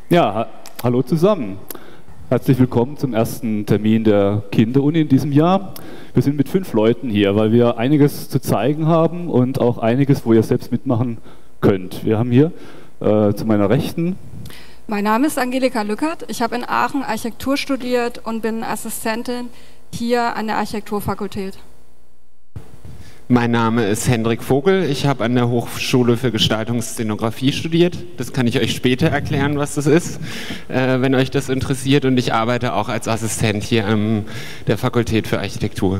Ja, hallo zusammen. Herzlich willkommen zum ersten Termin der Kinderuni in diesem Jahr. Wir sind mit 5 Leuten hier, weil wir einiges zu zeigen haben und auch einiges, wo ihr selbst mitmachen könnt. Wir haben hier zu meiner Rechten. Mein Name ist Angelika Lückert. Ich habe in Aachen Architektur studiert und bin Assistentin hier an der Architekturfakultät. Mein Name ist Hendrik Vogel. Ich habe an der Hochschule für Gestaltungsszenografie studiert. Das kann ich euch später erklären, was das ist, wenn euch das interessiert. Und ich arbeite auch als Assistent hier an der Fakultät für Architektur.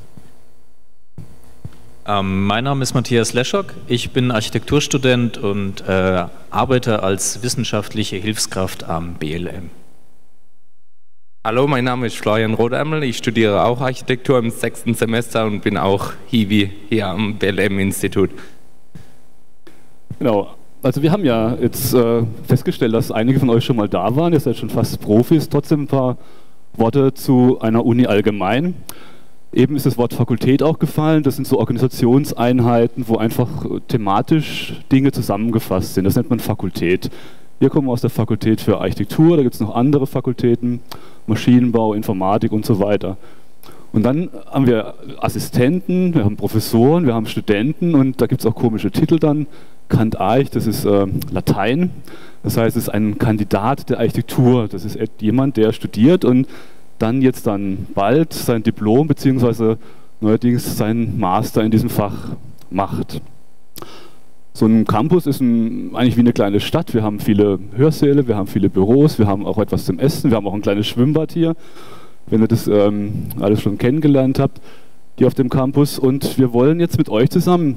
Mein Name ist Matthias Leschock. Ich bin Architekturstudent und arbeite als wissenschaftliche Hilfskraft am BLM. Hallo, mein Name ist Florian Rodärmel. Ich studiere auch Architektur im 6. Semester und bin auch Hiwi hier am BLM-Institut. Genau, also wir haben ja jetzt festgestellt, dass einige von euch schon mal da waren. Ihr seid schon fast Profis. Trotzdem ein paar Worte zu einer Uni allgemein. Eben ist das Wort Fakultät auch gefallen. Das sind so Organisationseinheiten, wo einfach thematisch Dinge zusammengefasst sind. Das nennt man Fakultät. Wir kommen aus der Fakultät für Architektur, da gibt es noch andere Fakultäten, Maschinenbau, Informatik und so weiter. Und dann haben wir Assistenten, wir haben Professoren, wir haben Studenten und da gibt es auch komische Titel dann. Cand. Arch, das ist Latein, das heißt, es ist ein Kandidat der Architektur. Das ist jemand, der studiert und dann bald sein Diplom bzw. neuerdings seinen Master in diesem Fach macht. So ein Campus ist eigentlich wie eine kleine Stadt. Wir haben viele Hörsäle, wir haben viele Büros, wir haben auch etwas zum Essen, wir haben auch ein kleines Schwimmbad hier, wenn ihr das alles schon kennengelernt habt, hier auf dem Campus. Und wir wollen jetzt mit euch zusammen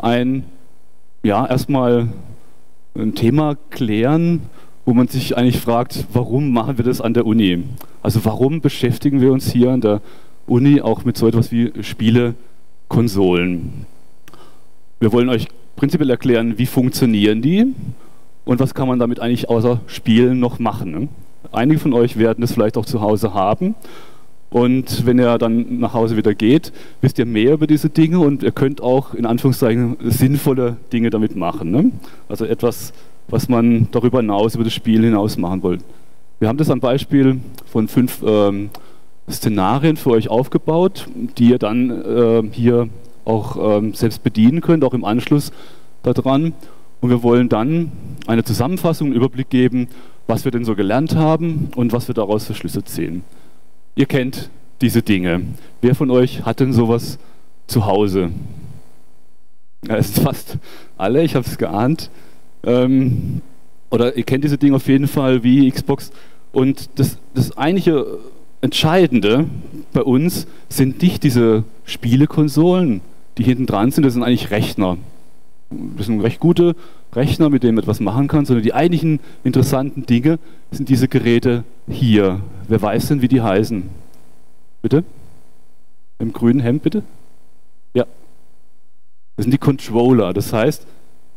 erstmal ein Thema klären, wo man sich eigentlich fragt, warum machen wir das an der Uni? Also warum beschäftigen wir uns hier an der Uni auch mit so etwas wie Spielekonsolen? Wir wollen euch prinzipiell erklären, wie funktionieren die und was kann man damit eigentlich außer Spielen noch machen. Ne? Einige von euch werden das vielleicht auch zu Hause haben und wenn ihr dann nach Hause wieder geht, wisst ihr mehr über diese Dinge und ihr könnt auch in Anführungszeichen sinnvolle Dinge damit machen. Ne? Also etwas, was man darüber hinaus, über das Spiel hinaus machen wollt. Wir haben das am Beispiel von 5 Szenarien für euch aufgebaut, die ihr dann hier auch selbst bedienen könnt, auch im Anschluss daran. Und wir wollen dann eine Zusammenfassung, einen Überblick geben, was wir denn so gelernt haben und was wir daraus für Schlüsse ziehen. Ihr kennt diese Dinge. Wer von euch hat denn sowas zu Hause? Ja, es sind fast alle, ich habe es geahnt. Oder ihr kennt diese Dinge auf jeden Fall wie Xbox. Und das eigentliche Entscheidende bei uns sind nicht diese Spielekonsolen, die hinten dran sind, das sind eigentlich Rechner. Das sind recht gute Rechner, mit denen man etwas machen kann, sondern die eigentlichen interessanten Dinge sind diese Geräte hier. Wer weiß denn, wie die heißen? Bitte? Im grünen Hemd, bitte? Ja. Das sind die Controller, das heißt,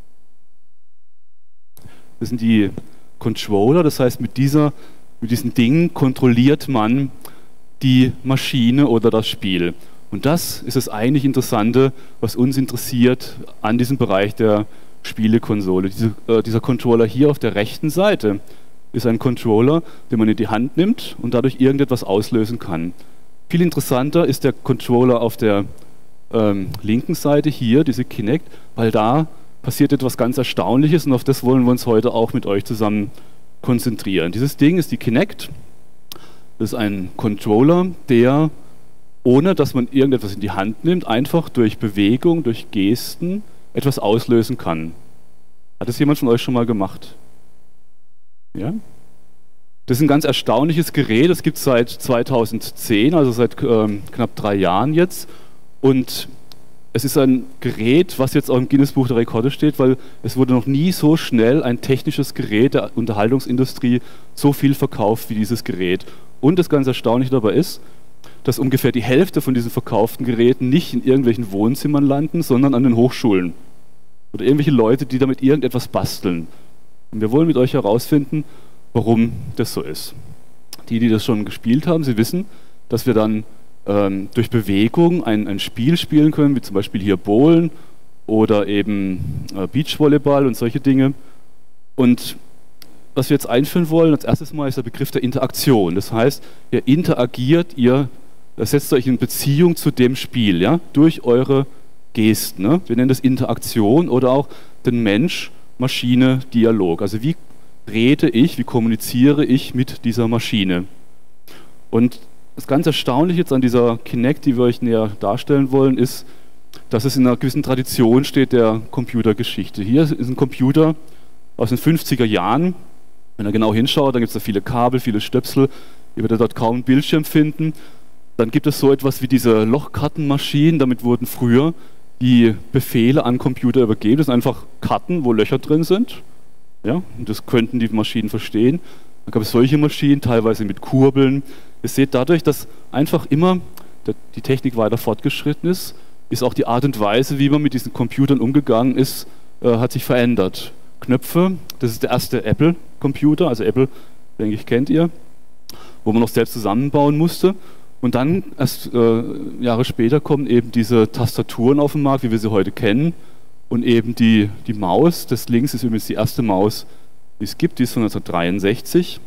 mit diesen Dingen kontrolliert man die Maschine oder das Spiel. Und das ist das eigentlich Interessante, was uns interessiert an diesem Bereich der Spielekonsole. Dieser Controller hier auf der rechten Seite ist ein Controller, den man in die Hand nimmt und dadurch irgendetwas auslösen kann. Viel interessanter ist der Controller auf der linken Seite hier, diese Kinect, weil da passiert etwas ganz Erstaunliches und auf das wollen wir uns heute auch mit euch zusammen konzentrieren. Dieses Ding ist die Kinect. Das ist ein Controller, der, ohne dass man irgendetwas in die Hand nimmt, einfach durch Bewegung, durch Gesten etwas auslösen kann. Hat das jemand von euch schon mal gemacht? Ja? Das ist ein ganz erstaunliches Gerät, das gibt es seit 2010, also seit knapp 3 Jahren jetzt. Und es ist ein Gerät, was jetzt auch im Guinness-Buch der Rekorde steht, weil es wurde noch nie so schnell ein technisches Gerät der Unterhaltungsindustrie so viel verkauft wie dieses Gerät. Und das ganz Erstaunliche dabei ist, dass ungefähr die Hälfte von diesen verkauften Geräten nicht in irgendwelchen Wohnzimmern landen, sondern an den Hochschulen. Oder irgendwelche Leute, die damit irgendetwas basteln. Und wir wollen mit euch herausfinden, warum das so ist. Die das schon gespielt haben, sie wissen, dass wir dann durch Bewegung ein Spiel spielen können, wie zum Beispiel hier Bowlen oder eben Beachvolleyball und solche Dinge. Und was wir jetzt einführen wollen, als erstes Mal ist der Begriff der Interaktion. Das heißt, ihr interagiert, ihr setzt euch in Beziehung zu dem Spiel, ja, durch eure Gesten. Ne? Wir nennen das Interaktion oder auch den Mensch-Maschine-Dialog. Also wie rede ich, wie kommuniziere ich mit dieser Maschine? Und das ganz Erstaunliche jetzt an dieser Kinect, die wir euch näher darstellen wollen, ist, dass es in einer gewissen Tradition steht der Computergeschichte. Hier ist ein Computer aus den 50er Jahren. Wenn ihr genau hinschaut, dann gibt es da viele Kabel, viele Stöpsel. Ihr werdet dort kaum einen Bildschirm finden. Dann gibt es so etwas wie diese Lochkartenmaschinen. Damit wurden früher die Befehle an Computer übergeben. Das sind einfach Karten, wo Löcher drin sind. Ja, und das könnten die Maschinen verstehen. Dann gab es solche Maschinen, teilweise mit Kurbeln. Ihr seht dadurch, dass einfach immer die Technik weiter fortgeschritten ist auch die Art und Weise, wie man mit diesen Computern umgegangen ist, hat sich verändert. Knöpfe, das ist der erste Apple-Computer, also Apple, denke ich, kennt ihr, wo man noch selbst zusammenbauen musste. Und dann, erst Jahre später, kommen eben diese Tastaturen auf den Markt, wie wir sie heute kennen. Und eben die Maus, das links ist übrigens die erste Maus, die es gibt, die ist von 1963.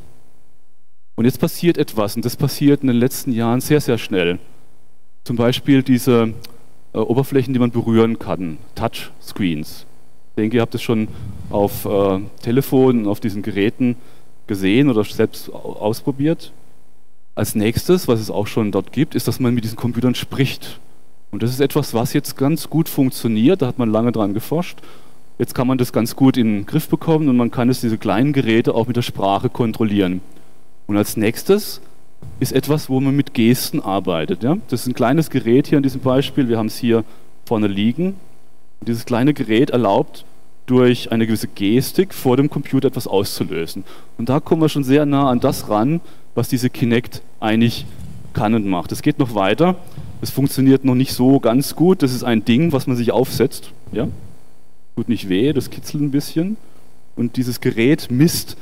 Und jetzt passiert etwas, und das passiert in den letzten Jahren sehr, sehr schnell. Zum Beispiel diese Oberflächen, die man berühren kann, Touchscreens. Ich denke, ihr habt es schon auf Telefonen, auf diesen Geräten gesehen oder selbst ausprobiert. Als nächstes, was es auch schon dort gibt, ist, dass man mit diesen Computern spricht. Und das ist etwas, was jetzt ganz gut funktioniert, da hat man lange dran geforscht. Jetzt kann man das ganz gut in den Griff bekommen und man kann diese kleinen Geräte auch mit der Sprache kontrollieren. Und als nächstes ist etwas, wo man mit Gesten arbeitet. Ja? Das ist ein kleines Gerät hier in diesem Beispiel, wir haben es hier vorne liegen. Und dieses kleine Gerät erlaubt, durch eine gewisse Gestik vor dem Computer etwas auszulösen. Und da kommen wir schon sehr nah an das ran, was diese Kinect eigentlich kann und macht. Es geht noch weiter, es funktioniert noch nicht so ganz gut, das ist ein Ding, was man sich aufsetzt. Ja? Tut nicht weh, das kitzelt ein bisschen. Und dieses Gerät misst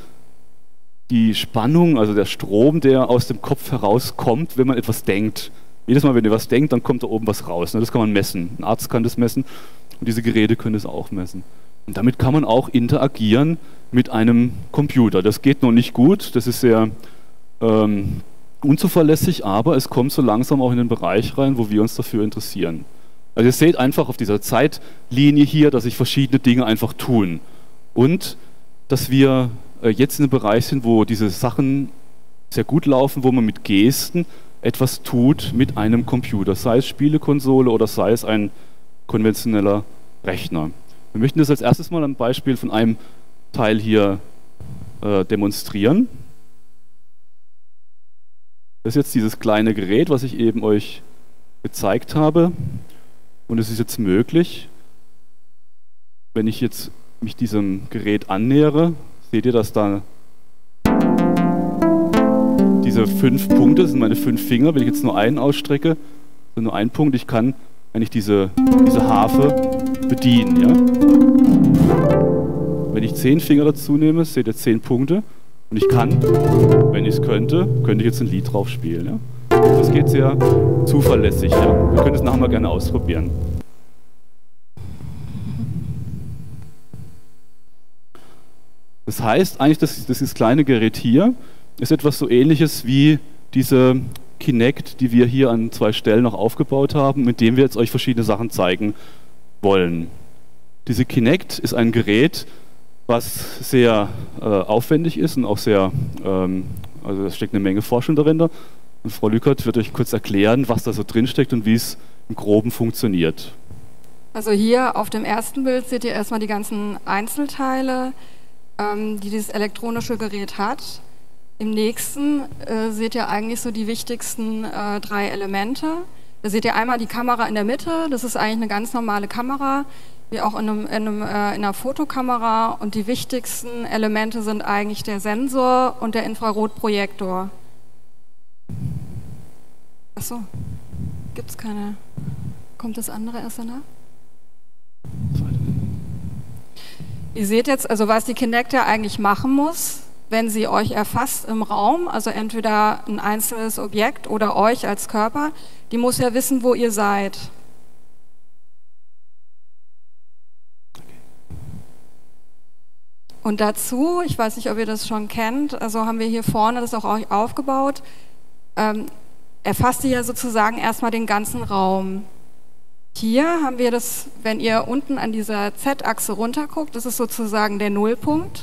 die Spannung, also der Strom, der aus dem Kopf herauskommt, wenn man etwas denkt. Jedes Mal, wenn ihr was denkt, dann kommt da oben was raus. Das kann man messen. Ein Arzt kann das messen und diese Geräte können das auch messen. Und damit kann man auch interagieren mit einem Computer. Das geht noch nicht gut, das ist sehr unzuverlässig, aber es kommt so langsam auch in den Bereich rein, wo wir uns dafür interessieren. Also ihr seht einfach auf dieser Zeitlinie hier, dass sich verschiedene Dinge einfach tun. Und dass wir jetzt in einem Bereich sind, wo diese Sachen sehr gut laufen, wo man mit Gesten etwas tut mit einem Computer, sei es Spielekonsole oder sei es ein konventioneller Rechner. Wir möchten das als erstes mal am Beispiel von einem Teil hier demonstrieren. Das ist jetzt dieses kleine Gerät, was ich eben euch gezeigt habe. Und es ist jetzt möglich, wenn ich jetzt mich diesem Gerät annähere, seht ihr, dass da diese 5 Punkte, das sind meine 5 Finger, wenn ich jetzt nur einen ausstrecke, so nur ein Punkt, ich kann eigentlich diese Harfe bedienen. Ja? Wenn ich 10 Finger dazu nehme, seht ihr 10 Punkte und ich kann, wenn ich es könnte ich jetzt ein Lied drauf spielen. Ja? Das geht sehr zuverlässig. Ja? Wir können es nachher mal gerne ausprobieren. Das heißt eigentlich, dass dieses kleine Gerät hier ist etwas so Ähnliches wie diese Kinect, die wir hier an 2 Stellen noch aufgebaut haben, mit dem wir jetzt euch verschiedene Sachen zeigen wollen. Diese Kinect ist ein Gerät, was sehr aufwendig ist und auch sehr, also da steckt eine Menge Forschung dahinter. Und Frau Lückert wird euch kurz erklären, was da so drin steckt und wie es im Groben funktioniert. Also hier auf dem ersten Bild seht ihr erstmal die ganzen Einzelteile, die dieses elektronische Gerät hat. Im nächsten seht ihr eigentlich so die wichtigsten 3 Elemente. Da seht ihr einmal die Kamera in der Mitte, das ist eigentlich eine ganz normale Kamera, wie auch in einer Fotokamera. Und die wichtigsten Elemente sind eigentlich der Sensor und der Infrarotprojektor. Achso, gibt es keine. Kommt das andere erst danach? Ihr seht jetzt, also was die Kinect ja eigentlich machen muss, wenn sie euch erfasst im Raum, also entweder ein einzelnes Objekt oder euch als Körper, die muss ja wissen, wo ihr seid. Und dazu, ich weiß nicht, ob ihr das schon kennt, also haben wir hier vorne das auch aufgebaut, erfasst ihr ja sozusagen erstmal den ganzen Raum. Hier haben wir das, wenn ihr unten an dieser Z-Achse runterguckt, das ist sozusagen der Nullpunkt.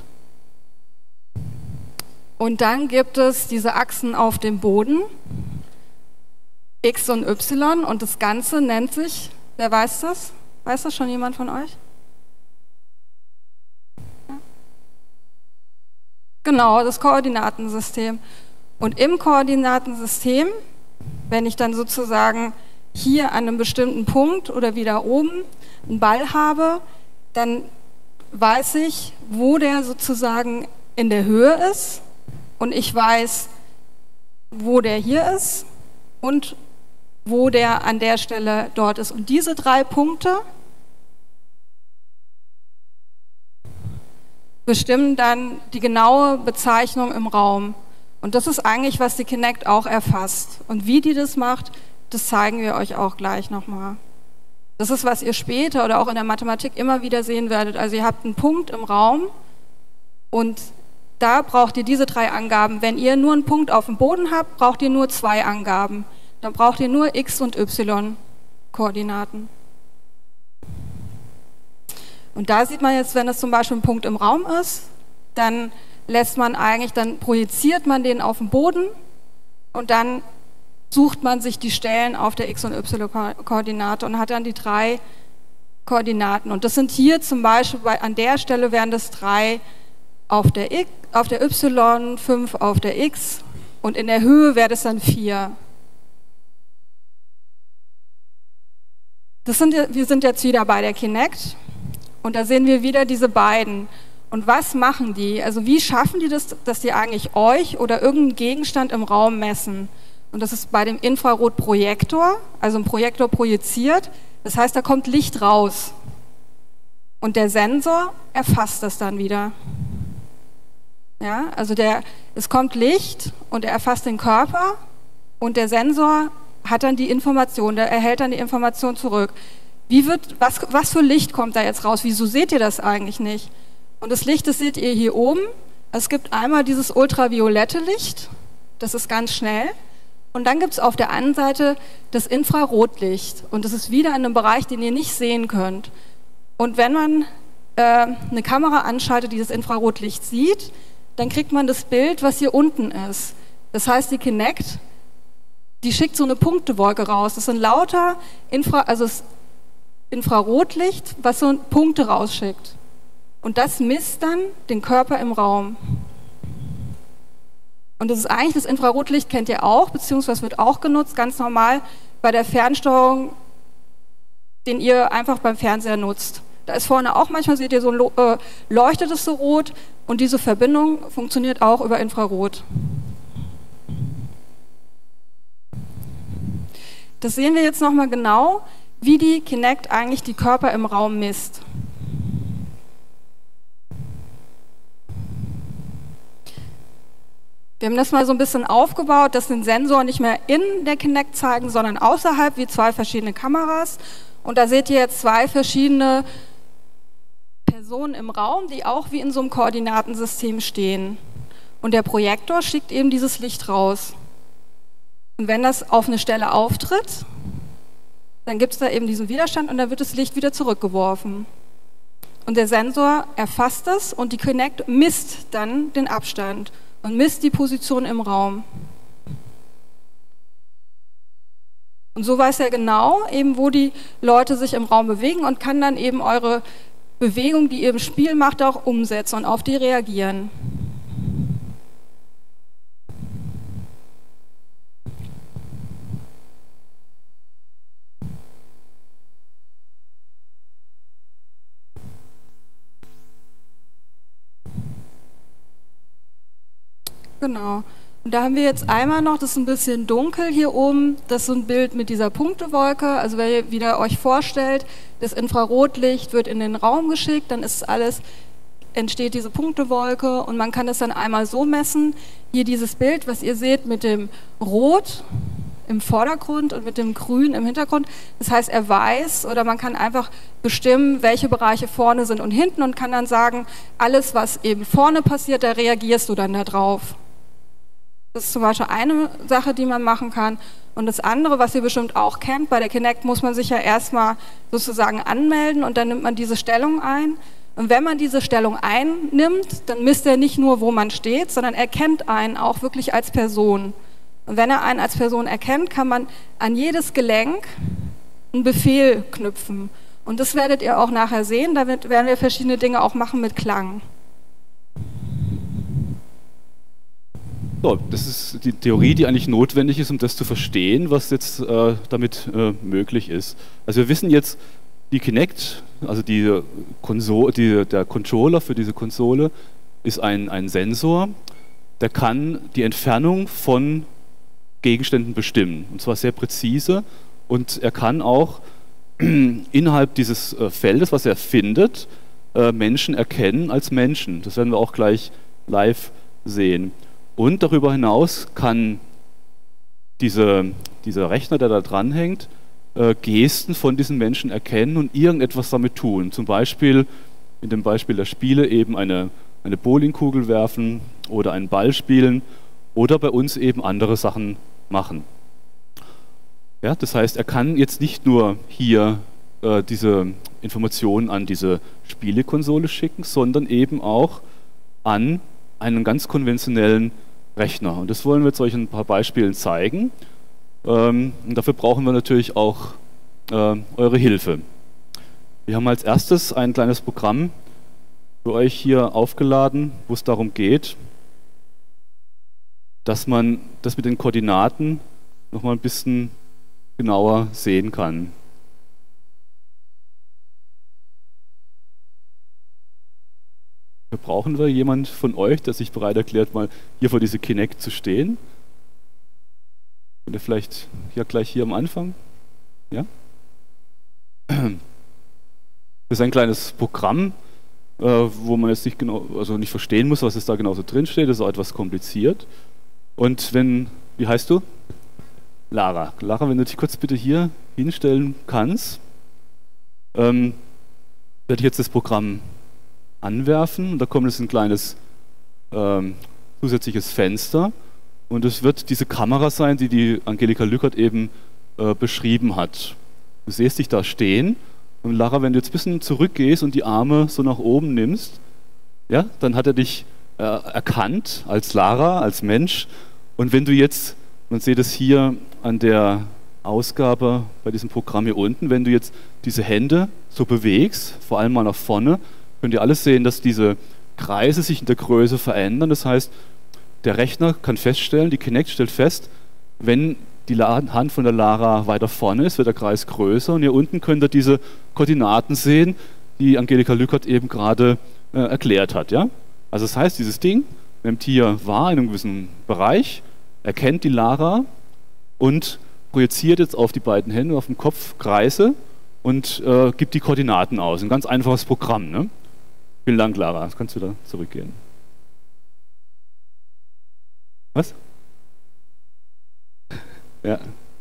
Und dann gibt es diese Achsen auf dem Boden, X und Y, und das Ganze nennt sich, wer weiß das? Weiß das schon jemand von euch? Ja. Genau, das Koordinatensystem. Und im Koordinatensystem, wenn ich dann sozusagen hier an einem bestimmten Punkt oder wieder oben einen Ball habe, dann weiß ich, wo der sozusagen in der Höhe ist, und ich weiß, wo der hier ist und wo der an der Stelle dort ist. Und diese 3 Punkte bestimmen dann die genaue Bezeichnung im Raum. Und das ist eigentlich, was die Kinect auch erfasst. Und wie die das macht, das zeigen wir euch auch gleich nochmal. Das ist, was ihr später oder auch in der Mathematik immer wieder sehen werdet. Also ihr habt einen Punkt im Raum und da braucht ihr diese 3 Angaben. Wenn ihr nur einen Punkt auf dem Boden habt, braucht ihr nur 2 Angaben. Dann braucht ihr nur X- und Y-Koordinaten. Und da sieht man jetzt, wenn es zum Beispiel ein Punkt im Raum ist, dann dann projiziert man den auf den Boden und dann sucht man sich die Stellen auf der X- und Y-Koordinate und hat dann die 3 Koordinaten. Und das sind hier zum Beispiel, an der Stelle wären das 3 auf der Y, 5 auf der X und in der Höhe wäre das dann 4. Wir sind jetzt wieder bei der Kinect und da sehen wir wieder diese beiden. Und was machen die? Also wie schaffen die das, dass die eigentlich euch oder irgendeinen Gegenstand im Raum messen? Und das ist bei dem Infrarotprojektor, also ein Projektor projiziert, das heißt, da kommt Licht raus. Und der Sensor erfasst das dann wieder. Ja, also es kommt Licht und er erfasst den Körper und der Sensor hat dann die Information, der erhält dann die Information zurück. Was für Licht kommt da jetzt raus? Wieso seht ihr das eigentlich nicht? Und das Licht, das seht ihr hier oben. Es gibt einmal dieses ultraviolette Licht, das ist ganz schnell. Und dann gibt es auf der anderen Seite das Infrarotlicht. Und das ist wieder in einem Bereich, den ihr nicht sehen könnt. Und wenn man eine Kamera anschaltet, die das Infrarotlicht sieht, dann kriegt man das Bild, was hier unten ist. Das heißt, die Kinect, die schickt so eine Punktewolke raus. Das sind lauter Infrarotlicht, was so Punkte rausschickt. Und das misst dann den Körper im Raum. Und das ist eigentlich, das Infrarotlicht kennt ihr auch, beziehungsweise wird auch genutzt, ganz normal bei der Fernsteuerung, den ihr einfach beim Fernseher nutzt. Da ist vorne auch manchmal, seht ihr, so leuchtet es so rot und diese Verbindung funktioniert auch über Infrarot. Das sehen wir jetzt nochmal genau, wie die Kinect eigentlich die Körper im Raum misst. Wir haben das mal so ein bisschen aufgebaut, dass den Sensor nicht mehr in der Kinect zeigen, sondern außerhalb, wie 2 verschiedene Kameras. Und da seht ihr jetzt 2 verschiedene Personen im Raum, die auch wie in so einem Koordinatensystem stehen. Und der Projektor schickt eben dieses Licht raus. Und wenn das auf eine Stelle auftritt, dann gibt es da eben diesen Widerstand und dann wird das Licht wieder zurückgeworfen. Und der Sensor erfasst das und die Kinect misst dann den Abstand und misst die Position im Raum. Und so weiß er genau, eben, wo die Leute sich im Raum bewegen und kann dann eben eure Bewegung, die ihr im Spiel macht, auch umsetzen und auf die reagieren. Genau. Und da haben wir jetzt einmal noch, das ist ein bisschen dunkel hier oben, das ist so ein Bild mit dieser Punktewolke. Also wenn ihr wieder euch vorstellt, das Infrarotlicht wird in den Raum geschickt, dann ist alles, entsteht diese Punktewolke und man kann das dann einmal so messen. Hier dieses Bild, was ihr seht mit dem Rot, im Vordergrund und mit dem Grün im Hintergrund. Das heißt, er weiß oder man kann einfach bestimmen, welche Bereiche vorne sind und hinten und kann dann sagen, alles, was eben vorne passiert, da reagierst du dann da drauf. Das ist zum Beispiel eine Sache, die man machen kann. Und das andere, was ihr bestimmt auch kennt, bei der Kinect muss man sich ja erstmal sozusagen anmelden und dann nimmt man diese Stellung ein. Und wenn man diese Stellung einnimmt, dann misst er nicht nur, wo man steht, sondern er kennt einen auch wirklich als Person. Und wenn er einen als Person erkennt, kann man an jedes Gelenk einen Befehl knüpfen. Und das werdet ihr auch nachher sehen, damit werden wir verschiedene Dinge auch machen mit Klang. So, das ist die Theorie, die eigentlich notwendig ist, um das zu verstehen, was jetzt damit möglich ist. Also wir wissen jetzt, die Kinect, also der Controller für diese Konsole, ist ein Sensor, der kann die Entfernung von Gegenständen bestimmen, und zwar sehr präzise, und er kann auch innerhalb dieses Feldes, was er findet, Menschen erkennen als Menschen. Das werden wir auch gleich live sehen. Und darüber hinaus kann dieser Rechner, der da dranhängt, Gesten von diesen Menschen erkennen und irgendetwas damit tun. Zum Beispiel, in dem Beispiel der Spiele, eben eine Bowlingkugel werfen oder einen Ball spielen oder bei uns eben andere Sachen machen. Ja, das heißt, er kann jetzt nicht nur hier diese Informationen an diese Spielekonsole schicken, sondern eben auch an einen ganz konventionellen Rechner. Und das wollen wir jetzt euch in ein paar Beispielen zeigen. Und dafür brauchen wir natürlich auch eure Hilfe. Wir haben als erstes ein kleines Programm für euch hier aufgeladen, wo es darum geht, dass man das mit den Koordinaten nochmal ein bisschen genauer sehen kann. Brauchen wir jemand von euch, der sich bereit erklärt, mal hier vor diese Kinect zu stehen? Könnt ihr vielleicht gleich hier am Anfang? Ja? Das ist ein kleines Programm, wo man jetzt nicht genau, also nicht verstehen muss, was es da genau so drin steht. Das ist auch etwas kompliziert. Und wie heißt du? Lara. Lara, wenn du dich kurz bitte hier hinstellen kannst, werde ich jetzt das Programm anwerfen und da kommt jetzt ein kleines zusätzliches Fenster und es wird diese Kamera sein, die Angelika Lückert eben beschrieben hat. Du siehst dich da stehen und Lara, wenn du jetzt ein bisschen zurückgehst und die Arme so nach oben nimmst, ja, dann hat er dich erkannt als Lara, als Mensch, und wenn du jetzt, man sieht es hier an der Ausgabe bei diesem Programm hier unten, wenn du jetzt diese Hände so bewegst, vor allem mal nach vorne, könnt ihr alles sehen, dass diese Kreise sich in der Größe verändern. Das heißt, der Rechner kann feststellen, die Kinect stellt fest, wenn die Hand von der Lara weiter vorne ist, wird der Kreis größer. Und hier unten könnt ihr diese Koordinaten sehen, die Angelika Lückert eben gerade erklärt hat. Ja? Also das heißt, dieses Ding nimmt hier wahr in einem gewissen Bereich, erkennt die Lara und projiziert jetzt auf die beiden Hände, auf dem Kopf Kreise und gibt die Koordinaten aus. Ein ganz einfaches Programm. Ne? Vielen Dank, Lara. Jetzt kannst du da zurückgehen. Was? Ja.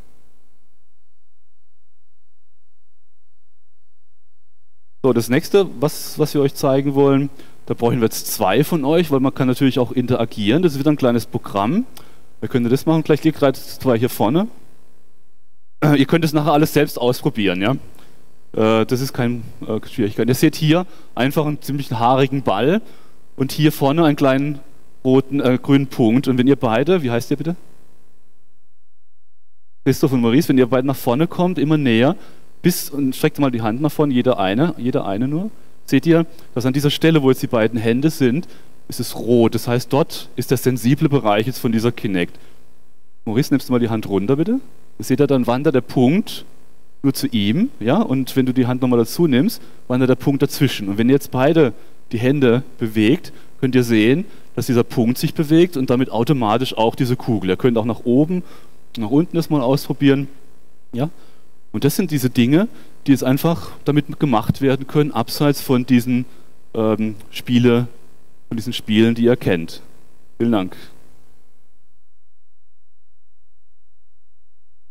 So, das nächste, was wir euch zeigen wollen, da brauchen wir jetzt zwei von euch, weil man kann natürlich auch interagieren. Das ist wieder ein kleines Programm. Wir können das machen. Gleich liegt gerade zwei hier vorne. Ihr könnt es nachher alles selbst ausprobieren, ja. Das ist keine Schwierigkeit. Ihr seht hier einfach einen ziemlich haarigen Ball und hier vorne einen kleinen grünen Punkt. Und wenn ihr beide, wie heißt ihr bitte? Christoph und Maurice, wenn ihr beide nach vorne kommt, immer näher, und streckt mal die Hand nach vorne, jeder eine nur, seht ihr, dass an dieser Stelle, wo jetzt die beiden Hände sind, ist es rot. Das heißt, dort ist der sensible Bereich jetzt von dieser Kinect. Maurice, nimmst du mal die Hand runter, bitte? Ihr seht ja, dann wandert der Punkt nur zu ihm, ja, und wenn du die Hand nochmal dazu nimmst, wandert der Punkt dazwischen. Und wenn ihr jetzt beide die Hände bewegt, könnt ihr sehen, dass dieser Punkt sich bewegt und damit automatisch auch diese Kugel. Ihr könnt auch nach oben, nach unten das mal ausprobieren, ja. Und das sind diese Dinge, die jetzt einfach damit gemacht werden können, abseits von diesen Spielen, die ihr kennt. Vielen Dank.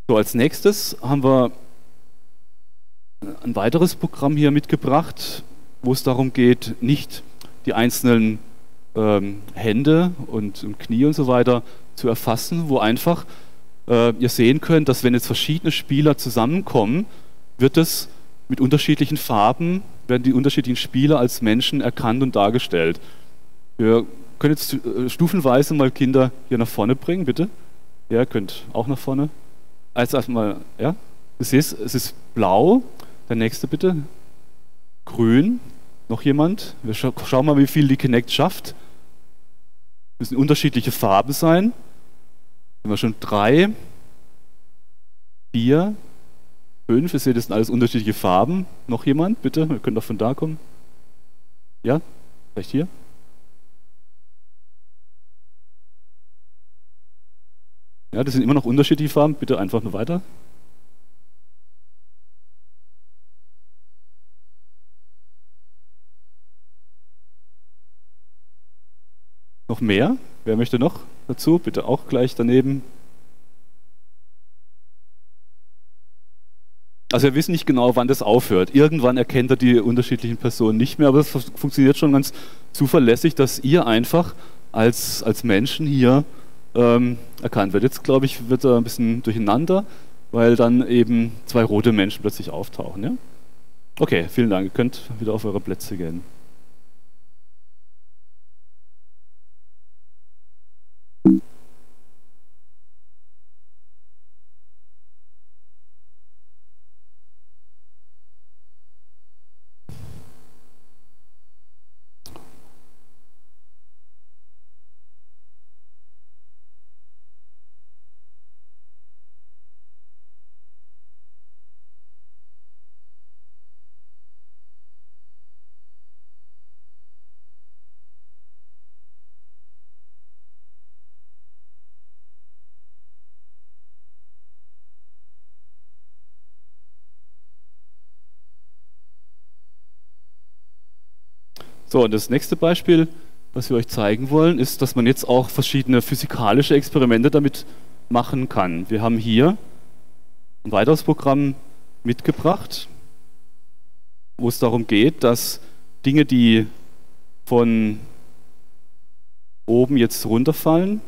So, als nächstes haben wir ein weiteres Programm hier mitgebracht, wo es darum geht, nicht die einzelnen Hände und Knie und so weiter zu erfassen, wo einfach ihr sehen könnt, dass wenn jetzt verschiedene Spieler zusammenkommen, wird es mit unterschiedlichen Farben, werden die unterschiedlichen Spieler als Menschen erkannt und dargestellt. Wir können jetzt stufenweise mal Kinder hier nach vorne bringen, bitte. Ja, ihr könnt auch nach vorne. Also erstmal, ja, du siehst, es ist blau. Der nächste bitte. Grün. Noch jemand? Wir schauen mal, wie viel die Kinect schafft. Es müssen unterschiedliche Farben sein. Sind wir schon 3, 4, 5. Ihr seht, das sind alles unterschiedliche Farben. Noch jemand? Bitte. Wir können doch von da kommen. Ja? Vielleicht hier? Ja, das sind immer noch unterschiedliche Farben. Bitte einfach nur weiter. Noch mehr? Wer möchte noch dazu? Bitte auch gleich daneben. Also wir wissen nicht genau, wann das aufhört. Irgendwann erkennt er die unterschiedlichen Personen nicht mehr, aber es funktioniert schon ganz zuverlässig, dass ihr einfach als Menschen hier erkannt wird. Jetzt, glaube ich, wird er ein bisschen durcheinander, weil dann eben 2 rote Menschen plötzlich auftauchen. Ja? Okay, vielen Dank. Ihr könnt wieder auf eure Plätze gehen. So, und das nächste Beispiel, was wir euch zeigen wollen, ist, dass man jetzt auch verschiedene physikalische Experimente damit machen kann. Wir haben hier ein weiteres Programm mitgebracht, wo es darum geht, dass Dinge, die von oben jetzt runterfallen,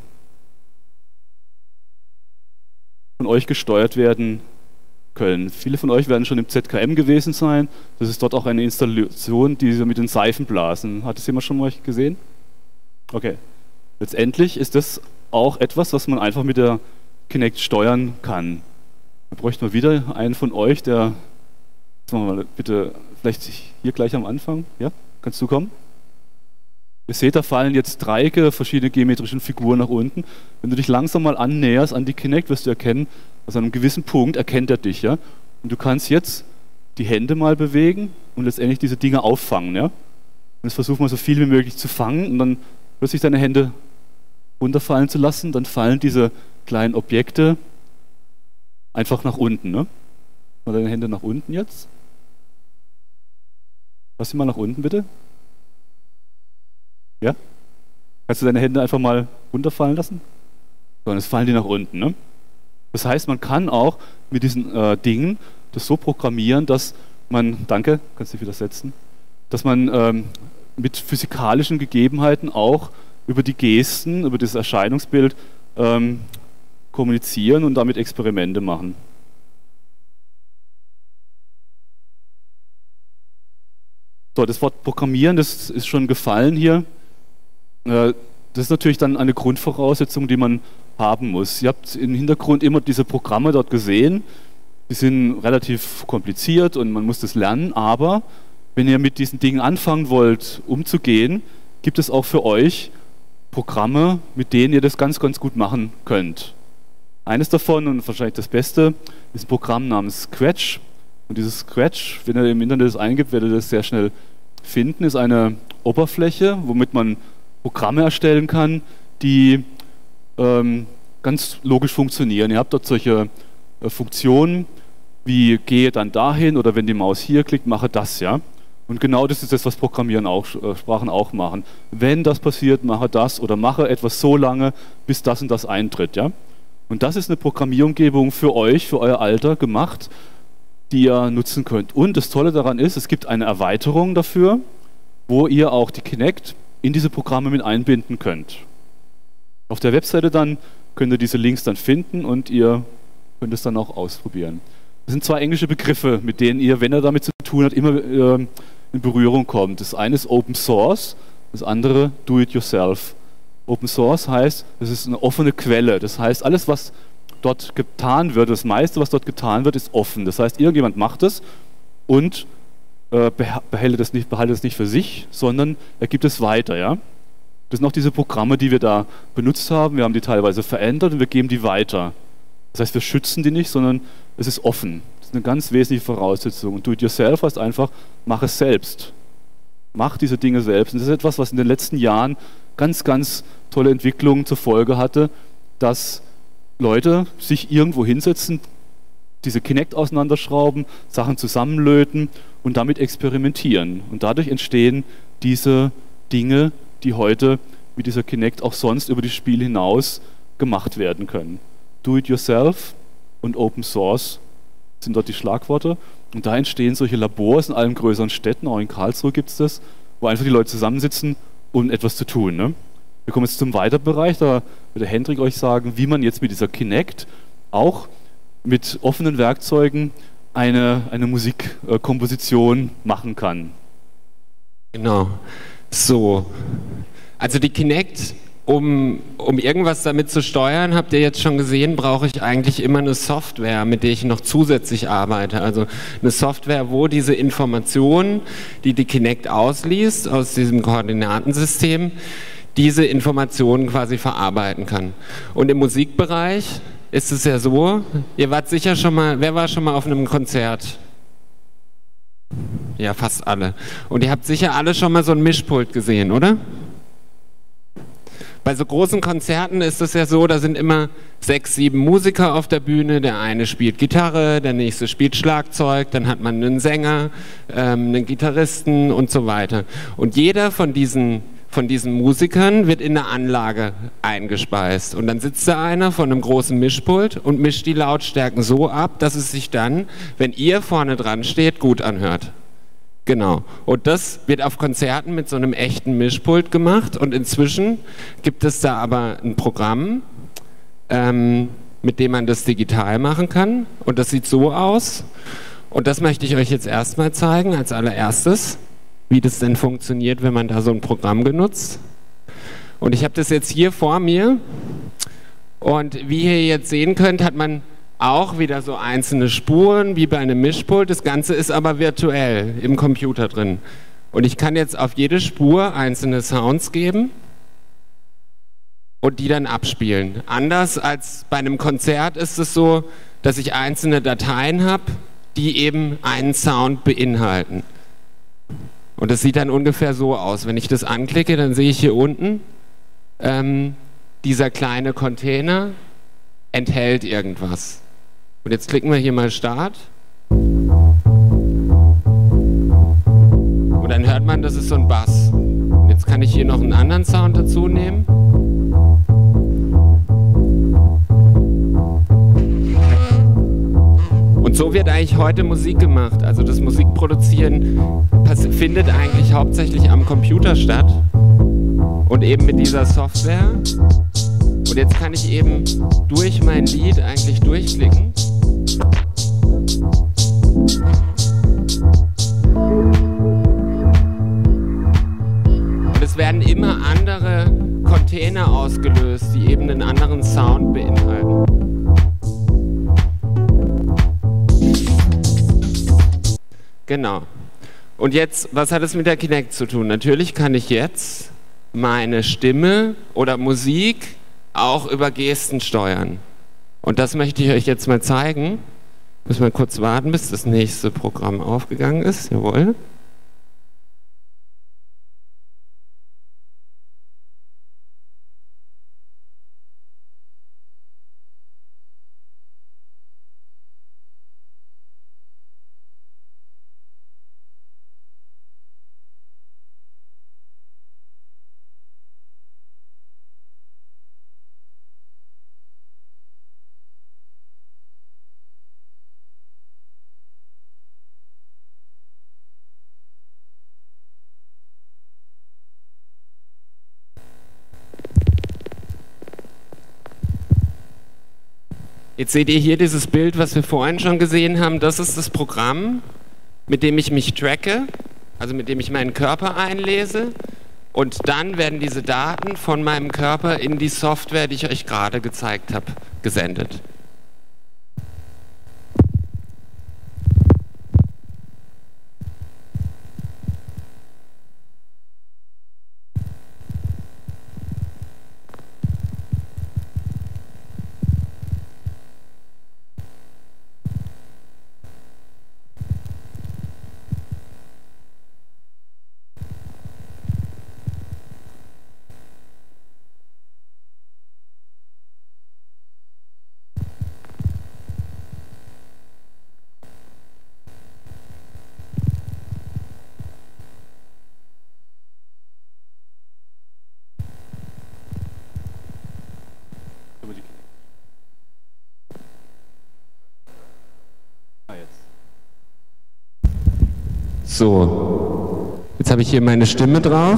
von euch gesteuert werden können. Viele von euch werden schon im ZKM gewesen sein. Das ist dort auch eine Installation, die mit den Seifenblasen. Hat das jemand schon mal gesehen? Okay. Letztendlich ist das auch etwas, was man einfach mit der Kinect steuern kann. Da bräuchten wir wieder einen von euch, der, jetzt machen wir mal bitte, vielleicht hier gleich am Anfang. Ja, kannst du kommen? Ihr seht, da fallen jetzt Dreiecke, verschiedene geometrische Figuren nach unten. Wenn du dich langsam mal annäherst an die Kinect, wirst du erkennen, also an einem gewissen Punkt erkennt er dich. Ja? Und du kannst jetzt die Hände mal bewegen und letztendlich diese Dinge auffangen. Ja? Und jetzt versuch mal so viel wie möglich zu fangen und dann plötzlich deine Hände runterfallen zu lassen. Dann fallen diese kleinen Objekte einfach nach unten. Ne? Mal deine Hände nach unten jetzt. Lass sie mal nach unten, bitte. Ja? Kannst du deine Hände einfach mal runterfallen lassen? So, und jetzt fallen die nach unten. Ne? Das heißt, man kann auch mit diesen Dingen das so programmieren, dass man, danke, kannst du dich wieder setzen, dass man mit physikalischen Gegebenheiten auch über die Gesten, über das Erscheinungsbild kommunizieren und damit Experimente machen. So, das Wort Programmieren, das ist schon gefallen hier. Das ist natürlich dann eine Grundvoraussetzung, die man haben muss. Ihr habt im Hintergrund immer diese Programme dort gesehen. Die sind relativ kompliziert und man muss das lernen, aber wenn ihr mit diesen Dingen anfangen wollt, umzugehen, gibt es auch für euch Programme, mit denen ihr das ganz, ganz gut machen könnt. Eines davon, und wahrscheinlich das Beste, ist ein Programm namens Scratch. Und dieses Scratch, wenn ihr im Internet das eingibt, werdet ihr das sehr schnell finden, ist eine Oberfläche, womit man Programme erstellen kann, die ganz logisch funktionieren. Ihr habt dort solche Funktionen wie gehe dann dahin oder wenn die Maus hier klickt, mache das, ja. Und genau das ist das, was Programmieren auch, Sprachen auch machen. Wenn das passiert, mache das oder mache etwas so lange, bis das und das eintritt, ja. Und das ist eine Programmierumgebung für euch, für euer Alter gemacht, die ihr nutzen könnt. Und das Tolle daran ist, es gibt eine Erweiterung dafür, wo ihr auch die Kinect in diese Programme mit einbinden könnt. Auf der Webseite dann könnt ihr diese Links dann finden und ihr könnt es dann auch ausprobieren. Das sind zwei englische Begriffe, mit denen ihr, wenn ihr damit zu tun habt, immer in Berührung kommt. Das eine ist Open Source, das andere Do It Yourself. Open Source heißt, es ist eine offene Quelle. Das heißt, alles, was dort getan wird, das meiste, was dort getan wird, ist offen. Das heißt, irgendjemand macht es und behalte es nicht für sich, sondern er gibt es weiter. Ja? Das sind auch diese Programme, die wir da benutzt haben. Wir haben die teilweise verändert und wir geben die weiter. Das heißt, wir schützen die nicht, sondern es ist offen. Das ist eine ganz wesentliche Voraussetzung. Und Do-it-yourself heißt einfach, mach es selbst. Mach diese Dinge selbst. Und das ist etwas, was in den letzten Jahren ganz, ganz tolle Entwicklungen zur Folge hatte, dass Leute sich irgendwo hinsetzen, diese Kinect auseinanderschrauben, Sachen zusammenlöten und damit experimentieren. Und dadurch entstehen diese Dinge, die heute mit dieser Kinect auch sonst über das Spiel hinaus gemacht werden können. Do it yourself und Open Source sind dort die Schlagworte. Und da entstehen solche Labors in allen größeren Städten, auch in Karlsruhe gibt es das, wo einfach die Leute zusammensitzen, um etwas zu tun. Ne? Wir kommen jetzt zum Weiterbereich, da wird der Hendrik euch sagen, wie man jetzt mit dieser Kinect auch mit offenen Werkzeugen eine Musikkomposition machen kann. Genau. So. Also die Kinect, um irgendwas damit zu steuern, habt ihr jetzt schon gesehen, brauche ich eigentlich immer eine Software, mit der ich noch zusätzlich arbeite. Also eine Software, wo diese Informationen, die die Kinect ausliest aus diesem Koordinatensystem, diese Informationen quasi verarbeiten kann. Und im Musikbereich ist es ja so, ihr wart sicher schon mal, wer war schon mal auf einem Konzert? Ja, fast alle. Und ihr habt sicher alle schon mal so ein Mischpult gesehen, oder? Bei so großen Konzerten ist es ja so, da sind immer 6, 7 Musiker auf der Bühne. Der eine spielt Gitarre, der nächste spielt Schlagzeug, dann hat man einen Sänger, einen Gitarristen und so weiter. Und jeder von diesen Musikern wird in eine Anlage eingespeist. Und dann sitzt da einer von einem großen Mischpult und mischt die Lautstärken so ab, dass es sich dann, wenn ihr vorne dran steht, gut anhört. Genau. Und das wird auf Konzerten mit so einem echten Mischpult gemacht. Und inzwischen gibt es da aber ein Programm, mit dem man das digital machen kann. Und das sieht so aus. Und das möchte ich euch jetzt erstmal zeigen, als allererstes, wie das denn funktioniert, wenn man da so ein Programm benutzt. Und ich habe das jetzt hier vor mir. Und wie ihr jetzt sehen könnt, hat man auch wieder so einzelne Spuren wie bei einem Mischpult. Das Ganze ist aber virtuell im Computer drin. Und ich kann jetzt auf jede Spur einzelne Sounds geben und die dann abspielen. Anders als bei einem Konzert ist es so, dass ich einzelne Dateien habe, die eben einen Sound beinhalten. Und das sieht dann ungefähr so aus. Wenn ich das anklicke, dann sehe ich hier unten, dieser kleine Container enthält irgendwas. Und jetzt klicken wir hier mal Start. Und dann hört man, das ist so ein Bass. Und jetzt kann ich hier noch einen anderen Sound dazu nehmen. Und so wird eigentlich heute Musik gemacht. Also das Musikproduzieren findet eigentlich hauptsächlich am Computer statt. Und eben mit dieser Software. Und jetzt kann ich eben durch mein Lied eigentlich durchklicken. Und es werden immer andere Container ausgelöst, die eben einen anderen Sound beinhalten. Genau. Und jetzt, was hat es mit der Kinect zu tun? Natürlich kann ich jetzt meine Stimme oder Musik auch über Gesten steuern. Und das möchte ich euch jetzt mal zeigen. Müssen wir kurz warten, bis das nächste Programm aufgegangen ist. Jawohl. Jetzt seht ihr hier dieses Bild, was wir vorhin schon gesehen haben. Das ist das Programm, mit dem ich mich tracke, also mit dem ich meinen Körper einlese. Und dann werden diese Daten von meinem Körper in die Software, die ich euch gerade gezeigt habe, gesendet. So, jetzt habe ich hier meine Stimme drauf.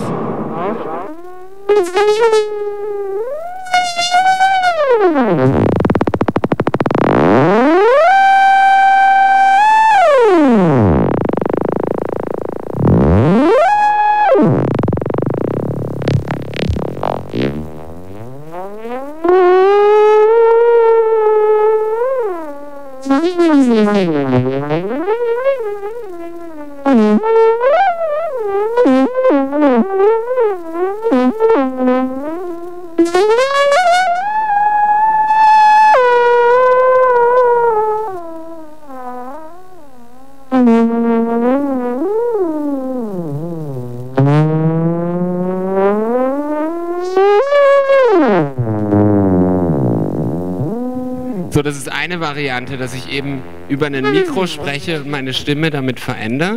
So, das ist eine Variante, dass ich eben über ein Mikro spreche und meine Stimme damit verändere.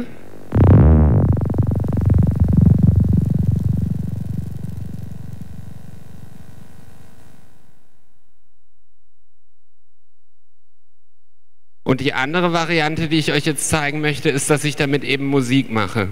Und die andere Variante, die ich euch jetzt zeigen möchte, ist, dass ich damit eben Musik mache.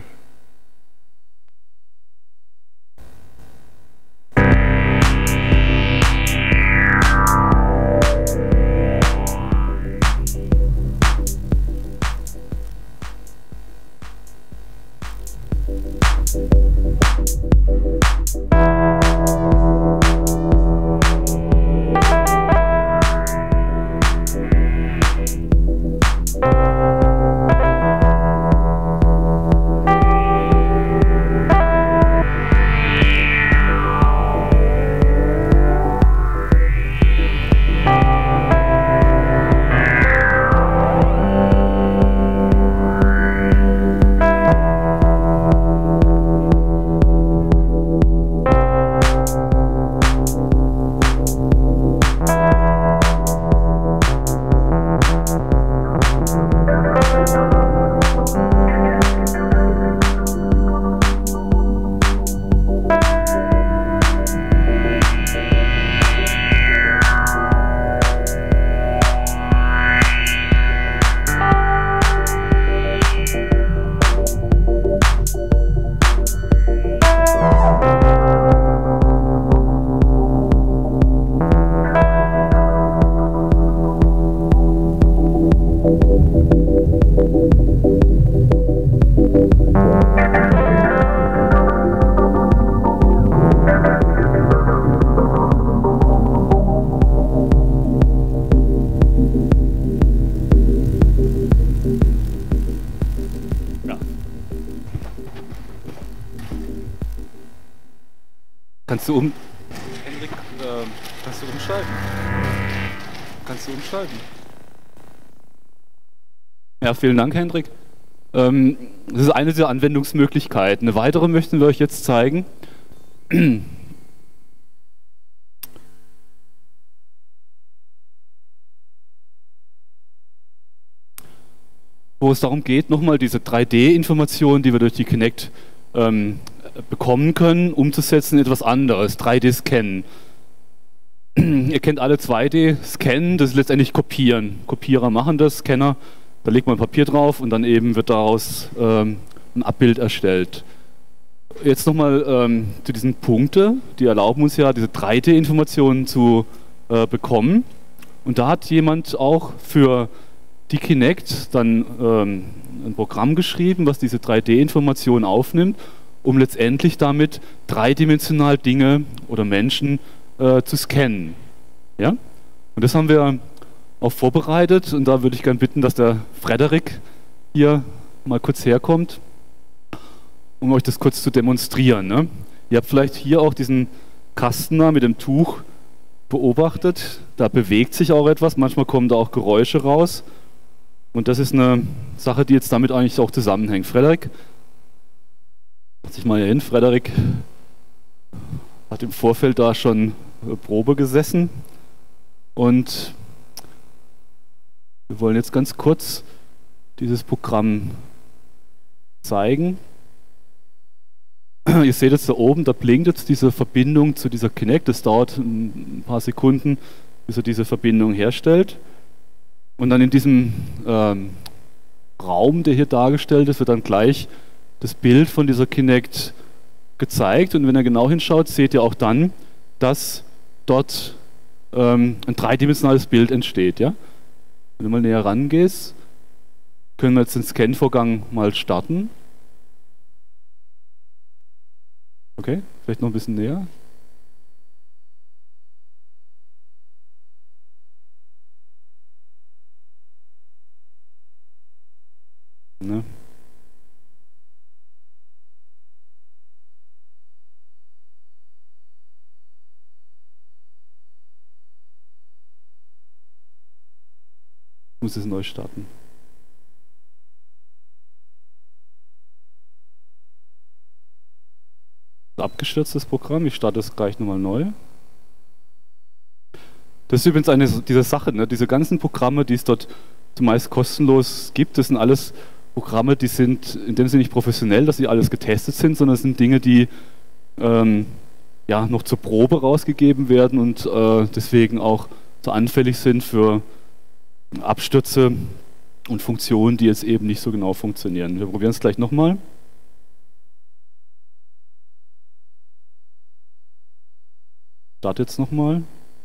Kannst du Henrik, kannst du umschalten? Kannst du umschalten? Ja, vielen Dank, Henrik. Das ist eine der Anwendungsmöglichkeiten. Eine weitere möchten wir euch jetzt zeigen. Wo es darum geht, nochmal diese 3D-Informationen, die wir durch die Kinect bekommen können, umzusetzen in etwas anderes, 3D-Scannen. Ihr kennt alle 2D-Scannen, das ist letztendlich Kopieren. Kopierer machen das, Scanner, da legt man Papier drauf und dann eben wird daraus ein Abbild erstellt. Jetzt nochmal zu diesen Punkten, die erlauben uns ja, diese 3D-Informationen zu bekommen. Und da hat jemand auch für die Kinect dann ein Programm geschrieben, was diese 3D-Informationen aufnimmt, um letztendlich damit dreidimensional Dinge oder Menschen zu scannen. Ja? Und das haben wir auch vorbereitet und da würde ich gerne bitten, dass der Frederik hier mal kurz herkommt, um euch das kurz zu demonstrieren. Ne? Ihr habt vielleicht hier auch diesen Kasten da mit dem Tuch beobachtet, da bewegt sich auch etwas, manchmal kommen da auch Geräusche raus und das ist eine Sache, die jetzt damit eigentlich auch zusammenhängt. Frederik, setz dich mal hier hin. Frederik hat im Vorfeld da schon Probe gesessen und wir wollen jetzt ganz kurz dieses Programm zeigen. Ihr seht jetzt da oben, da blinkt jetzt diese Verbindung zu dieser Kinect. Das dauert ein paar Sekunden, bis er diese Verbindung herstellt. Und dann in diesem Raum, der hier dargestellt ist, wird dann gleich das Bild von dieser Kinect gezeigt. Und wenn ihr genau hinschaut, seht ihr auch dann, dass dort ein dreidimensionales Bild entsteht. Ja? Wenn du mal näher rangehst, können wir jetzt den Scan-Vorgang mal starten. Okay, vielleicht noch ein bisschen näher. Ne? Ich muss es neu starten. Abgestürztes Programm, ich starte es gleich nochmal neu. Das ist übrigens eine dieser Sachen, ne? Diese ganzen Programme, die es dort zumeist kostenlos gibt, das sind alles Programme, die sind in dem Sinne nicht professionell, dass sie alles getestet sind, sondern es sind Dinge, die ja, noch zur Probe rausgegeben werden und deswegen auch so anfällig sind für Abstürze und Funktionen, die jetzt eben nicht so genau funktionieren. Wir probieren es gleich nochmal. Start jetzt nochmal.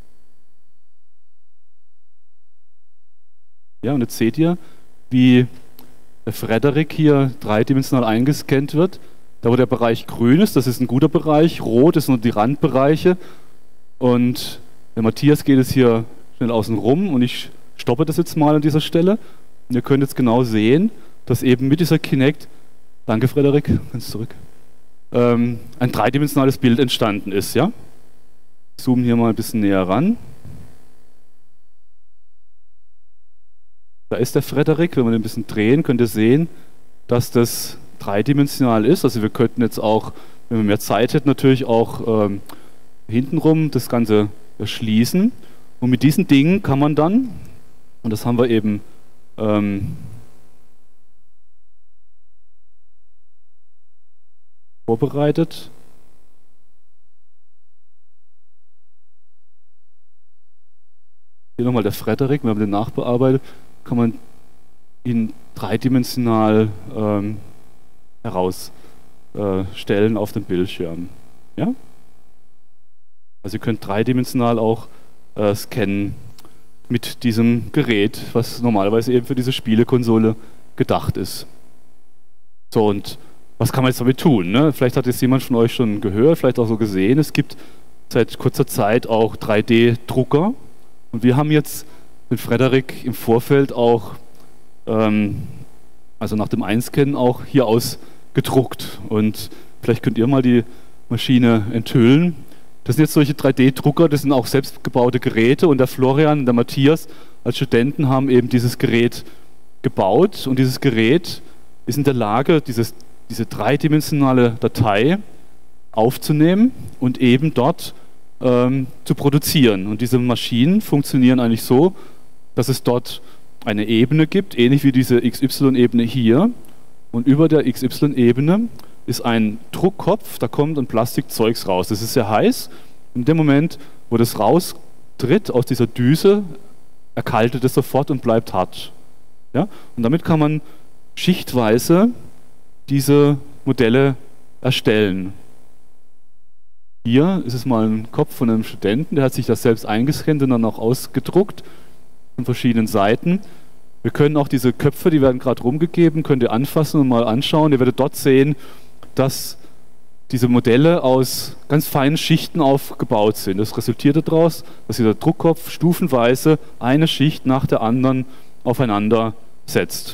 Ja, und jetzt seht ihr, wie der Frederik hier dreidimensional eingescannt wird. Da wo der Bereich grün ist, das ist ein guter Bereich, rot ist nur die Randbereiche und der Matthias geht es hier schnell außen rum und ich stoppe das jetzt mal an dieser Stelle und ihr könnt jetzt genau sehen, dass eben mit dieser Kinect, danke Frederik, ganz zurück, ein dreidimensionales Bild entstanden ist. Ja? Zoomen hier mal ein bisschen näher ran. Da ist der Frederik, wenn wir den ein bisschen drehen, könnt ihr sehen, dass das dreidimensional ist. Also wir könnten jetzt auch, wenn wir mehr Zeit hätten, natürlich auch hintenrum das Ganze erschließen. Und mit diesen Dingen kann man dann, und das haben wir eben vorbereitet, hier nochmal der Frederik, wir haben den nachbearbeitet, kann man ihn dreidimensional herausstellen auf dem Bildschirm. Ja? Also ihr könnt dreidimensional auch scannen mit diesem Gerät, was normalerweise eben für diese Spielekonsole gedacht ist. So, und was kann man jetzt damit tun? Ne? Vielleicht hat jetzt jemand von euch schon gehört, vielleicht auch so gesehen, es gibt seit kurzer Zeit auch 3D-Drucker. Und wir haben jetzt mit Frederik im Vorfeld auch, also nach dem Einscannen auch hier ausgedruckt. Und vielleicht könnt ihr mal die Maschine enthüllen. Das sind jetzt solche 3D-Drucker, das sind auch selbstgebaute Geräte und der Florian und der Matthias als Studenten haben eben dieses Gerät gebaut und dieses Gerät ist in der Lage, diese dreidimensionale Datei aufzunehmen und eben dort zu produzieren. Und diese Maschinen funktionieren eigentlich so, dass es dort eine Ebene gibt, ähnlich wie diese XY-Ebene hier. Und über der XY-Ebene ist ein Druckkopf, da kommt ein Plastikzeugs raus. Das ist sehr heiß. In dem Moment, wo das raustritt aus dieser Düse, erkaltet es sofort und bleibt hart. Ja? Und damit kann man schichtweise diese Modelle erstellen. Hier ist es mal ein Kopf von einem Studenten, der hat sich das selbst eingescannt und dann auch ausgedruckt. von verschiedenen Seiten. Wir können auch diese Köpfe, die werden gerade rumgegeben, könnt ihr anfassen und mal anschauen. Ihr werdet dort sehen, dass diese Modelle aus ganz feinen Schichten aufgebaut sind. Das resultiert daraus, dass dieser Druckkopf stufenweise eine Schicht nach der anderen aufeinander setzt.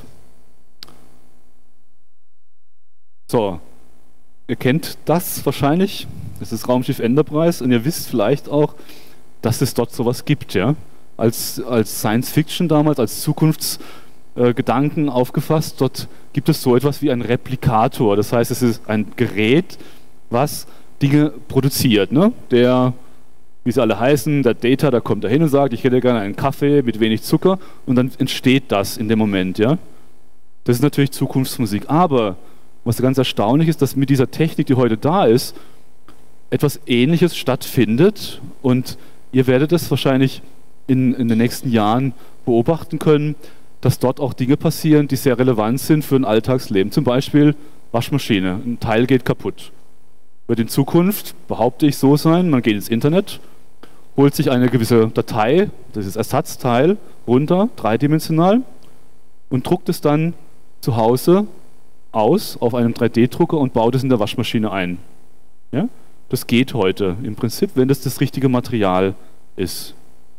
So, ihr kennt das wahrscheinlich, das ist Raumschiff Enterprise, und ihr wisst vielleicht auch, dass es dort sowas gibt, ja? Als Science Fiction damals, als Zukunftsgedanken aufgefasst. Dort gibt es so etwas wie einen Replikator. Das heißt, es ist ein Gerät, was Dinge produziert. Ne? Der, wie sie alle heißen, der Data, da kommt er hin und sagt, ich hätte gerne einen Kaffee mit wenig Zucker, und dann entsteht das in dem Moment. Ja? Das ist natürlich Zukunftsmusik. Aber was ganz erstaunlich ist, dass mit dieser Technik, die heute da ist, etwas Ähnliches stattfindet, und ihr werdet es wahrscheinlich in den nächsten Jahren beobachten können, dass dort auch Dinge passieren, die sehr relevant sind für ein Alltagsleben. Zum Beispiel Waschmaschine, ein Teil geht kaputt. Wird in Zukunft, behaupte ich, so sein, man geht ins Internet, holt sich eine gewisse Datei, dieses Ersatzteil, runter, dreidimensional, und druckt es dann zu Hause aus auf einem 3D-Drucker und baut es in der Waschmaschine ein. Ja? Das geht heute im Prinzip, wenn das richtige Material ist.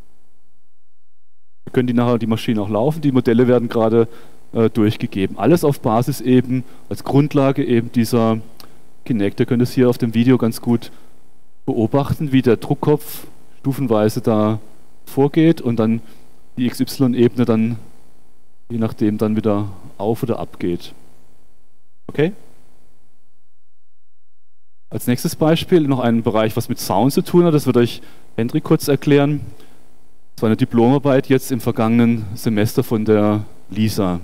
Wir können die Maschine auch laufen, die Modelle werden gerade durchgegeben. Alles auf Basis eben, als Grundlage eben dieser Kinect. Ihr könnt es hier auf dem Video ganz gut beobachten, wie der Druckkopf stufenweise da vorgeht und dann die XY-Ebene dann je nachdem dann wieder auf oder ab geht. Okay? Als nächstes Beispiel noch ein Bereich, was mit Sound zu tun hat. Das wird euch Hendrik kurz erklären. Das war eine Diplomarbeit jetzt im vergangenen Semester von der Lisa.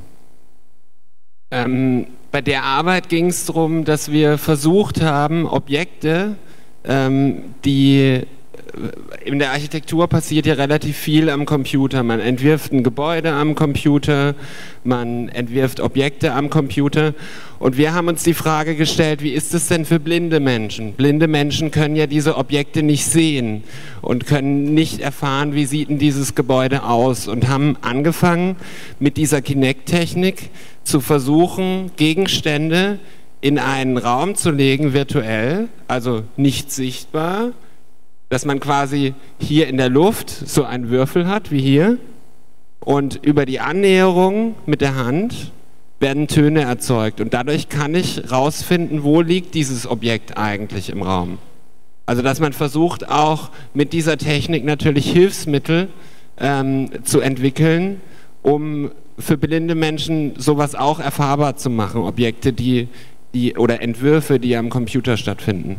Bei der Arbeit ging es darum, dass wir versucht haben, Objekte, die in der Architektur passiert ja relativ viel am Computer. Man entwirft ein Gebäude am Computer, man entwirft Objekte am Computer, und wir haben uns die Frage gestellt, wie ist es denn für blinde Menschen? Blinde Menschen können ja diese Objekte nicht sehen und können nicht erfahren, wie sieht denn dieses Gebäude aus, und haben angefangen mit dieser Kinect-Technik zu versuchen, Gegenstände in einen Raum zu legen, virtuell, also nicht sichtbar, dass man quasi hier in der Luft so einen Würfel hat, wie hier, und über die Annäherung mit der Hand werden Töne erzeugt, und dadurch kann ich rausfinden, wo liegt dieses Objekt eigentlich im Raum. Also dass man versucht auch mit dieser Technik natürlich Hilfsmittel zu entwickeln, um für blinde Menschen sowas auch erfahrbar zu machen, Objekte, die oder Entwürfe, die am Computer stattfinden.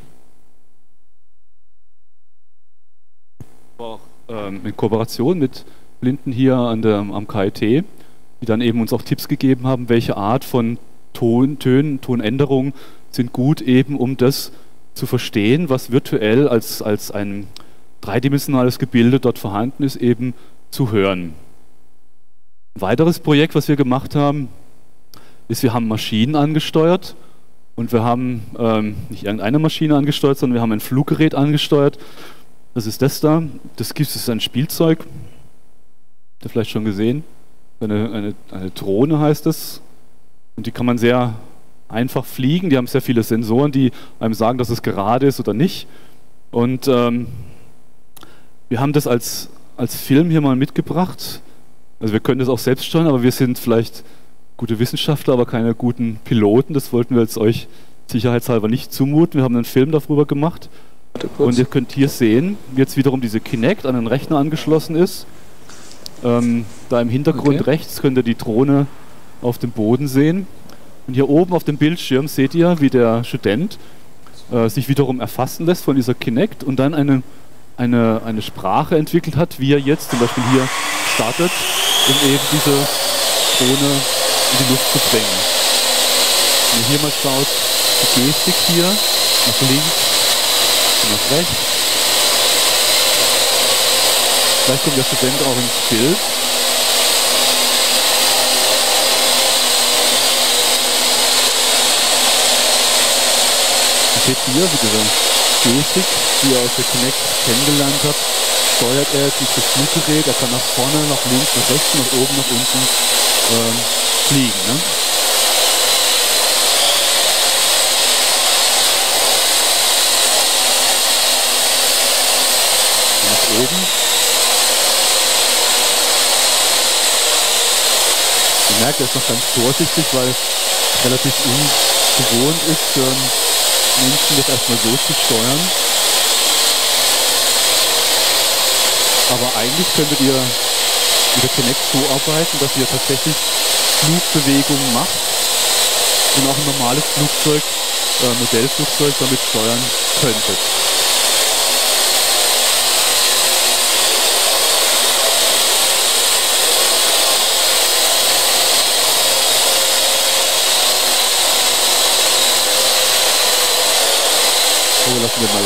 Auch in Kooperation mit Blinden hier am KIT, die dann eben uns auch Tipps gegeben haben, welche Art von Tönen, Tonänderungen sind gut eben, um das zu verstehen, was virtuell als ein dreidimensionales Gebilde dort vorhanden ist, eben zu hören. Ein weiteres Projekt, was wir gemacht haben, ist, wir haben Maschinen angesteuert, und wir haben nicht irgendeine Maschine angesteuert, sondern wir haben ein Fluggerät angesteuert. Das ist das da. Das ist ein Spielzeug. Habt ihr vielleicht schon gesehen? Eine Drohne heißt es. Und die kann man sehr einfach fliegen. Die haben sehr viele Sensoren, die einem sagen, dass es gerade ist oder nicht. Und wir haben das als Film hier mal mitgebracht. Also wir können das auch selbst steuern, aber wir sind vielleicht gute Wissenschaftler, aber keine guten Piloten. Das wollten wir jetzt euch sicherheitshalber nicht zumuten. Wir haben einen Film darüber gemacht. Und ihr könnt hier sehen, wie jetzt wiederum diese Kinect an den Rechner angeschlossen ist. Da im Hintergrund rechts könnt ihr die Drohne auf dem Boden sehen. Und hier oben auf dem Bildschirm seht ihr, wie der Student sich wiederum erfassen lässt von dieser Kinect und dann eine Sprache entwickelt hat, wie er jetzt zum Beispiel hier startet, um eben diese Drohne in die Luft zu bringen. Wenn ihr hier mal schaut, die Gestik hier nach links und nach rechts. Vielleicht kommt der Student auch ins Bild. Ihr seht hier, wie dieser Basic, die ihr aus der Kinect kennengelernt habt, steuert er dieses Fluggerät. Er kann nach vorne, nach links, nach rechts, nach oben, nach unten fliegen. Ne? Nach oben. Ihr merkt, er ist noch ganz vorsichtig, weil es relativ ungewohnt ist für einen Menschen, das erstmal so zu steuern. Aber eigentlich könntet ihr mit der Kinect so arbeiten, dass ihr tatsächlich Flugbewegungen macht und auch ein normales Flugzeug, Modellflugzeug damit steuern könntet. So, lassen wir mal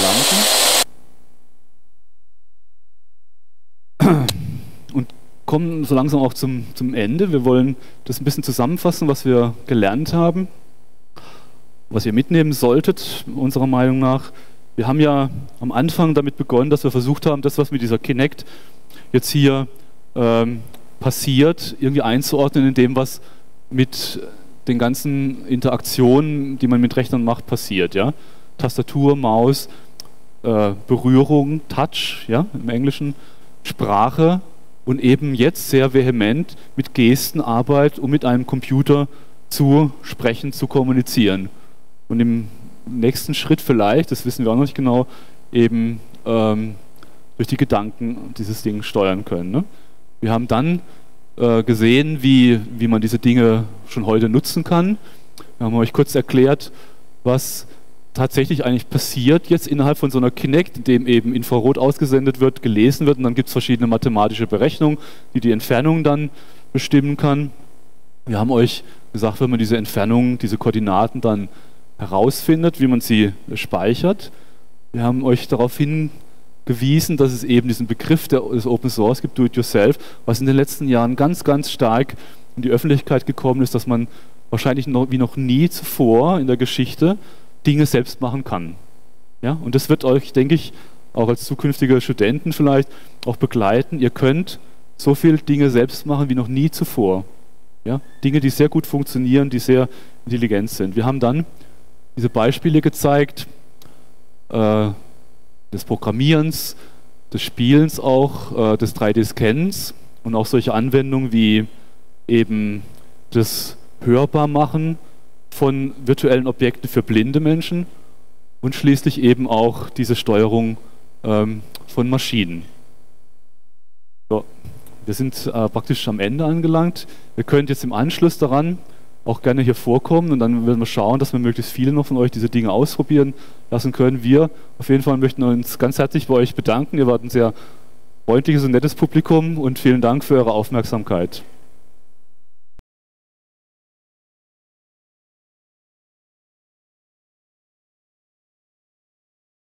landen. Und kommen so langsam auch zum Ende. Wir wollen das ein bisschen zusammenfassen, was wir gelernt haben, was ihr mitnehmen solltet, unserer Meinung nach. Wir haben ja am Anfang damit begonnen, dass wir versucht haben, das, was mit dieser Kinect jetzt hier passiert, irgendwie einzuordnen in dem, was mit den ganzen Interaktionen, die man mit Rechnern macht, passiert. Ja? Tastatur, Maus, Berührung, Touch, ja, im Englischen, Sprache und eben jetzt sehr vehement mit Gestenarbeit, um mit einem Computer zu sprechen, zu kommunizieren. Und im nächsten Schritt vielleicht, das wissen wir auch noch nicht genau, eben durch die Gedanken dieses Ding steuern können. Ne? Wir haben dann gesehen, wie man diese Dinge schon heute nutzen kann. Wir haben euch kurz erklärt, was tatsächlich eigentlich passiert jetzt innerhalb von so einer Kinect, in dem eben Infrarot ausgesendet wird, gelesen wird und dann gibt es verschiedene mathematische Berechnungen, die Entfernung dann bestimmen kann. Wir haben euch gesagt, wenn man diese Entfernungen, diese Koordinaten dann herausfindet, wie man sie speichert. Wir haben euch darauf hingewiesen, dass es eben diesen Begriff des Open Source gibt, Do It Yourself, was in den letzten Jahren ganz, ganz stark in die Öffentlichkeit gekommen ist, dass man wahrscheinlich wie noch nie zuvor in der Geschichte Dinge selbst machen kann. Ja? Und das wird euch, denke ich, auch als zukünftige Studenten vielleicht auch begleiten. Ihr könnt so viele Dinge selbst machen wie noch nie zuvor. Ja? Dinge, die sehr gut funktionieren, die sehr intelligent sind. Wir haben dann diese Beispiele gezeigt, des Programmierens, des Spielens auch, des 3D-Scans und auch solche Anwendungen wie eben das Hörbarmachen von virtuellen Objekten für blinde Menschen und schließlich eben auch diese Steuerung von Maschinen. So, wir sind praktisch am Ende angelangt. Ihr könnt jetzt im Anschluss daran auch gerne hier vorkommen und dann werden wir schauen, dass wir möglichst viele noch von euch diese Dinge ausprobieren lassen können. Wir auf jeden Fall möchten uns ganz herzlich bei euch bedanken. Ihr wart ein sehr freundliches und nettes Publikum und vielen Dank für eure Aufmerksamkeit.